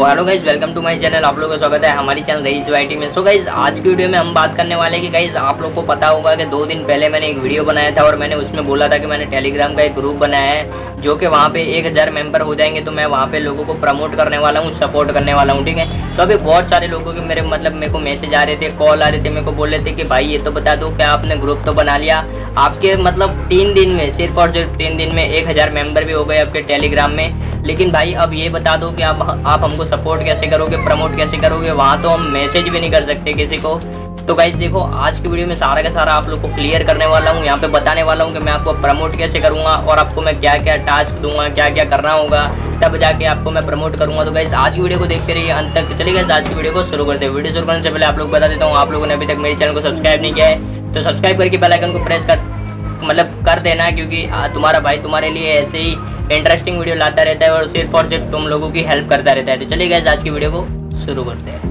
Hello guys, welcome to my channel. आप लोगों का स्वागत है हमारी चैनल रईस वाईटी में। सो गाइज, आज की वीडियो में हम बात करने वाले हैं कि गाइज आप लोग को पता होगा कि 2 दिन पहले मैंने एक वीडियो बनाया था और मैंने उसमें बोला था कि मैंने टेलीग्राम का एक ग्रुप बनाया है जो कि वहाँ पे 1000 मेंबर हो जाएंगे तो मैं वहाँ पे लोगों को प्रमोट करने वाला हूँ, सपोर्ट करने वाला हूँ। ठीक है, तो अभी बहुत सारे लोगों के मेरे को मैसेज आ रहे थे, कॉल आ रहे थे, मेरे को बोल रहे थे कि भाई ये तो बता दो क्या आपने ग्रुप तो बना लिया, आपके 3 दिन में, सिर्फ और सिर्फ 3 दिन में 1000 मेंबर भी हो गए आपके टेलीग्राम में। लेकिन भाई अब ये बता दो कि आप हमको सपोर्ट कैसे करोगे, प्रमोट कैसे करोगे, वहाँ तो हम मैसेज भी नहीं कर सकते किसी को। तो गाइज देखो, आज की वीडियो में सारा का सारा आप लोग को क्लियर करने वाला हूँ, यहाँ पे बताने वाला हूँ कि मैं आपको प्रमोट कैसे करूँगा और आपको मैं क्या क्या टास्क दूंगा, क्या क्या करना होगा, तब जाके आपको मैं प्रमोट करूँगा। तो गाइज आज की वीडियो को देखते रहिए अंत तक। चलिए गाइज आज की वीडियो को शुरू करते हैं। वीडियो शुरू करने से पहले आप लोग बता देता हूँ, आप लोगों ने अभी तक मेरे चैनल को सब्सक्राइब नहीं किया है तो सब्सक्राइब करके बेल आइकन को प्रेस कर देना, क्योंकि तुम्हारा भाई तुम्हारे लिए ऐसे ही इंटरेस्टिंग वीडियो लाता रहता है और सिर्फ तुम लोगों की हेल्प करता रहता है। तो चलिए गाइस आज की वीडियो को शुरू करते हैं।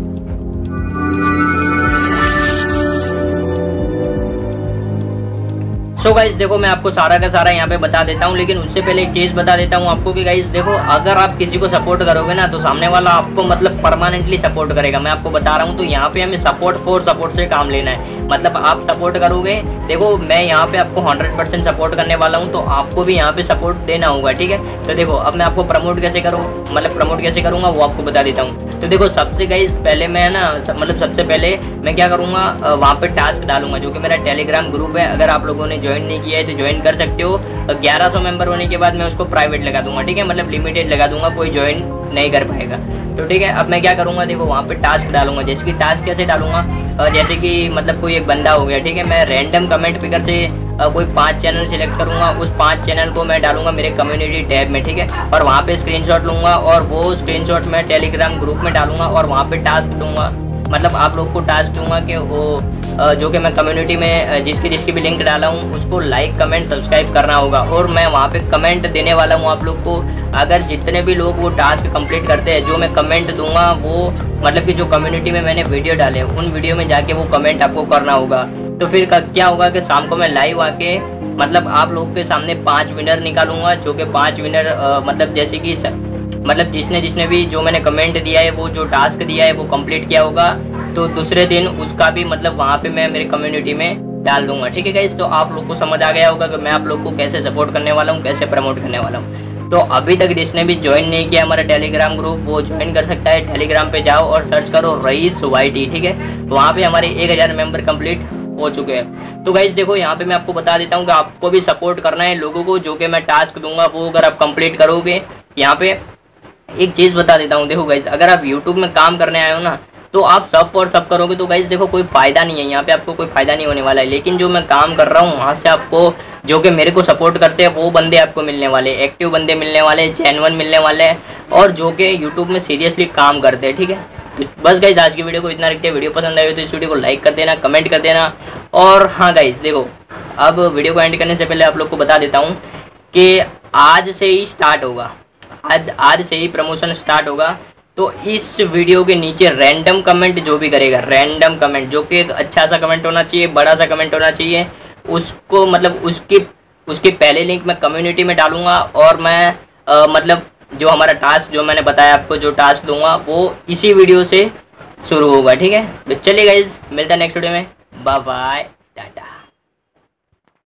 सो गाइस देखो, मैं आपको सारा का सारा यहाँ पे बता देता हूँ, लेकिन उससे पहले एक चीज़ बता देता हूँ आपको कि गाइस देखो, अगर आप किसी को सपोर्ट करोगे ना तो सामने वाला आपको परमानेंटली सपोर्ट करेगा। मैं आपको बता रहा हूँ, तो यहाँ पे हमें सपोर्ट से काम लेना है। मतलब आप सपोर्ट करोगे, देखो मैं यहाँ पे आपको 100% सपोर्ट करने वाला हूँ, तो आपको भी यहाँ पे सपोर्ट देना होगा। ठीक है, तो देखो अब मैं आपको प्रमोट कैसे करूँगा वो आपको बता देता हूँ। तो देखो सबसे गाइस पहले मैं सबसे पहले मैं क्या करूँगा, वहाँ पे टास्क डालूंगा जो कि मेरा टेलीग्राम ग्रुप है। अगर आप लोगों ने ज्वाइन नहीं किया है तो ज्वाइन कर सकते हो। 1100 मेंबर होने के बाद मैं उसको प्राइवेट लगा दूंगा। ठीक है, मतलब लिमिटेड लगा दूंगा, कोई ज्वाइन नहीं कर पाएगा। तो ठीक है, अब मैं क्या करूंगा, देखो वहाँ पे टास्क डालूंगा। जैसे कि टास्क कैसे डालूंगा, जैसे कि कोई एक बंदा हो गया, ठीक है, मैं रैंडम कमेंट पिकर से कोई 5 चैनल सिलेक्ट करूंगा, उस 5 चैनल को मैं डालूंगा मेरे कम्युनिटी टैब में। ठीक है, और वहाँ पे स्क्रीनशॉट लूँगा और वो स्क्रीनशॉट मैं टेलीग्राम ग्रुप में डालूंगा और वहाँ पे टास्क दूंगा। मतलब आप लोग को टास्क दूंगा कि वो जो कि मैं कम्युनिटी में जिसकी भी लिंक डाला हूँ उसको लाइक कमेंट सब्सक्राइब करना होगा। और मैं वहाँ पे कमेंट देने वाला हूँ आप लोग को। अगर जितने भी लोग वो टास्क कंप्लीट करते हैं, जो मैं कमेंट दूंगा वो कि जो कम्युनिटी में मैंने वीडियो डाले उन वीडियो में जाके वो कमेंट आपको करना होगा। तो फिर क्या होगा कि शाम को मैं लाइव आके आप लोग के सामने 5 विनर निकालूंगा, जो कि 5 विनर जैसे कि जिसने भी जो मैंने कमेंट दिया है, वो जो टास्क दिया है वो कंप्लीट किया होगा, तो दूसरे दिन उसका भी वहाँ पे मैं मेरी कम्युनिटी में डाल दूंगा। ठीक है गाइस, तो आप लोग को समझ आ गया होगा कि मैं आप लोग को कैसे सपोर्ट करने वाला हूँ, कैसे प्रमोट करने वाला हूँ। तो अभी तक जिसने भी ज्वाइन नहीं किया हमारा टेलीग्राम ग्रुप, वो ज्वाइन कर सकता है। टेलीग्राम पे जाओ और सर्च करो रईस वाईटी। ठीक है, तो वहाँ पे हमारे 1000 मेंबर कंप्लीट हो चुके हैं। तो गाइस देखो, यहाँ पे मैं आपको बता देता हूँ कि आपको भी सपोर्ट करना है लोगों को, जो कि मैं टास्क दूंगा वो अगर आप कंप्लीट करोगे। यहाँ पे एक चीज़ बता देता हूँ, देखो गाइस, अगर आप यूट्यूब में काम करने आए हो ना तो आप सब करोगे तो गाइस देखो कोई फ़ायदा नहीं है, यहाँ पे आपको कोई फ़ायदा नहीं होने वाला है। लेकिन जो मैं काम कर रहा हूँ वहाँ से आपको, जो कि मेरे को सपोर्ट करते हैं, वो बंदे आपको मिलने वाले, एक्टिव बंदे मिलने वाले, जेन्युइन मिलने वाले और जो कि यूट्यूब में सीरियसली काम करते हैं। ठीक है, तो बस गाइस आज की वीडियो को इतना रखते हैं। वीडियो पसंद आई हो तो इस वीडियो को लाइक कर देना, कमेंट कर देना। और हाँ गाइस देखो, अब वीडियो को एंड करने से पहले आप लोग को बता देता हूँ कि आज से ही स्टार्ट होगा, आज से ही प्रमोशन स्टार्ट होगा। तो इस वीडियो के नीचे रैंडम कमेंट जो भी करेगा, रैंडम कमेंट जो कि एक अच्छा सा कमेंट होना चाहिए, बड़ा सा कमेंट होना चाहिए, उसको उसकी पहले लिंक मैं कम्युनिटी में डालूंगा और मैं जो हमारा टास्क जो मैंने बताया आपको, जो टास्क दूंगा वो इसी वीडियो से शुरू होगा। ठीक है, तो चलिए गाइज मिलता है नेक्स्ट वीडियो में। Bye bye, Tata.